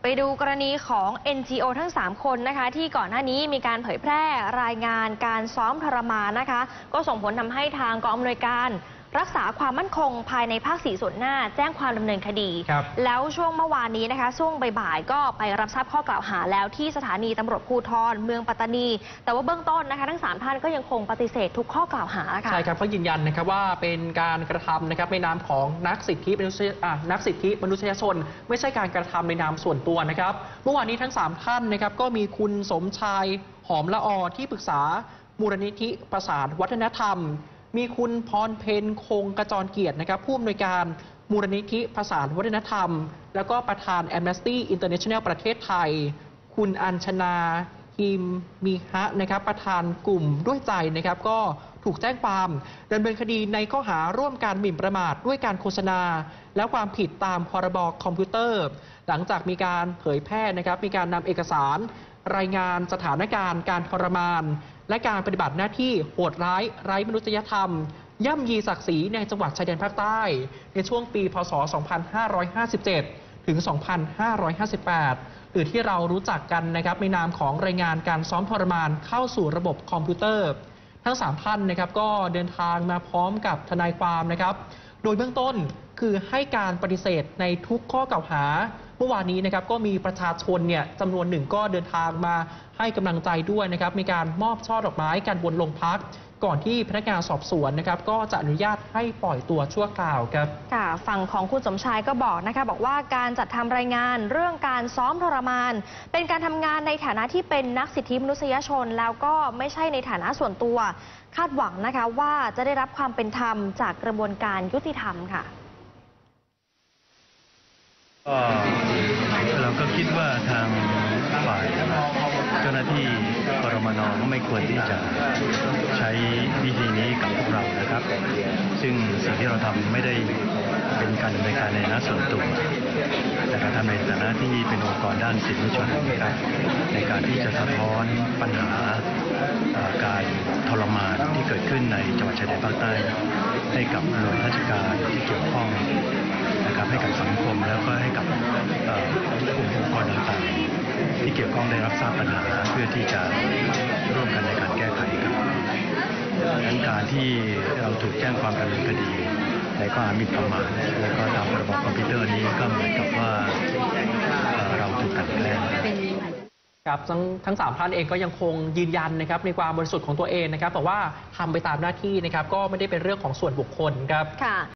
ดูกรณีของ NGO ทั้ง 3 คนนะคะที่ก่อนหน้านี้มีการเผยแพร่รายงานการซ้อมทรมานนะคะก็ส่งผลทำให้ทางกองอำนวยการรักษาความมั่นคงภายในภาค 4 ส่วนหน้าแจ้งความดำเนินคดีแล้วช่วงเมื่อวานนี้นะคะช่วงบ่ายๆก็ไปรับทราบข้อกล่าวหาแล้วที่สถานีตำรวจภูธรเมืองปัตตานีแต่ว่าเบื้องต้นนะคะทั้ง3ท่านก็ยังคงปฏิเสธทุกข้อกล่าวหาค่ะใช่ครับเขายืนยันนะครับว่าเป็นการกระทำนะครับในนามของนักสิทธิมนุษยชนไม่ใช่การกระทำในนามส่วนตัวนะครับเมื่อวานนี้ทั้ง3ท่านนะครับก็มีคุณสมชายหอมละอที่ปรึกษามูลนิธิประสานวัฒนธรรมมีคุณพรเพ็ญคงกระจรเกียรตินะครับผู้อำนวยการมูลนิธิประสานวัฒนธรรมแล้วก็ประธาน Amnesty International ประเทศไทยคุณอัญชนาฮิมมีฮะนะครับประธานกลุ่มด้วยใจนะครับก็ถูกแจ้งความดำเนินคดีในข้อหาร่วมการหมิ่นประมาทด้วยการโฆษณาและความผิดตามพรบคอมพิวเตอร์หลังจากมีการเผยแพร่นะครับมีการนำเอกสารรายงานสถานการณ์การทรมานและการปฏิบัติหน้าที่โหดร้ายไร้มนุษยธรรมย่ำยีศักดิ์ศรีในจังหวัดชายแดนภาคใต้ในช่วงปีพศ 2557 ถึง 2558 หรือที่เรารู้จักกันนะครับในนามของรายงานการซ้อมทรมานเข้าสู่ระบบคอมพิวเตอร์ทั้ง3ท่านนะครับก็เดินทางมาพร้อมกับทนายความนะครับโดยเบื้องต้นคือให้การปฏิเสธในทุกข้อกล่าวหาเมื่อวานนี้นะครับก็มีประชาชนเนี่ยจำนวนหนึ่งก็เดินทางมาให้กำลังใจด้วยนะครับมีการมอบช่อดอกไม้กันบนโรงพักก่อนที่พนักงานสอบสวนนะครับก็จะอนุญาตให้ปล่อยตัวชั่วคราวครับค่ะฝั่งของคุณสมชายก็บอกนะคะบอกว่าการจัดทำรายงานเรื่องการซ้อมทรมานเป็นการทำงานในฐานะที่เป็นนักสิทธิมนุษยชนแล้วก็ไม่ใช่ในฐานะส่วนตัวคาดหวังนะคะว่าจะได้รับความเป็นธรรมจากกระบวนการยุติธรรมค่ะเราก็คิดว่าทางฝ่ายเจ้าหน้าที่กรมน.ก็ไม่ควรที่จะใช้วิธีนี้กับพวกเรานะครับซึ่งสิ่งที่เราทำไม่ได้เป็นการดำเนินการในฐานะส่วนตัวแต่การทำในฐานะที่เป็นองค์กรด้านสิทธิมนุษยชนนะครับในการที่จะสะท้อนปัญหาการทรมานที่เกิดขึ้นในจังหวัดชายแดนภาคใต้ให้กับหน่วยราชการที่เกี่ยวข้องนะครับให้กับสังคมแล้วก็ให้กับกลุ่มองค์กรต่างๆที่เกี่ยวข้องได้รับทราบปัญหาเพื่อที่จะร่วมกันในการแก้ไขครับดังนั้นการที่เราถูกแจ้งความดำเนินคดีในข้อหาหมิ่นประมาทและก็ตามพรบคอมพิวเตอร์นี้ก็เหมือนกับว่าเราถูกกลั่นแกล้งครับทั้ง3ท่านเองก็ยังคงยืนยันนะครับในความบริสุทธิ์ของตัวเองนะครับแต่ว่าทำไปตามหน้าที่นะครับก็ไม่ได้เป็นเรื่องของส่วนบุคคลครับ